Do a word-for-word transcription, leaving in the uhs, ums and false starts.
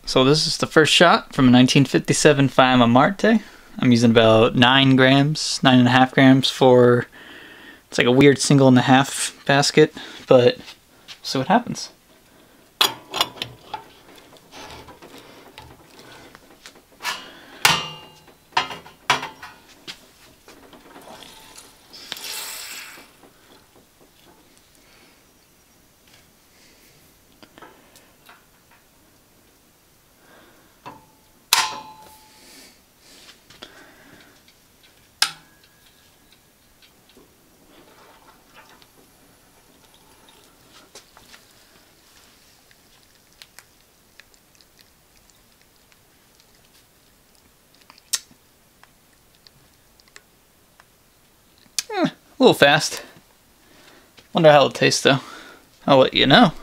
So this is the first shot from a nineteen fifty-seven Faema Marte. I'm using about nine grams, nine and a half grams for, it's like a weird single and a half basket, but we'll see what happens. A little fast. Wonder how it'll taste though. I'll let you know.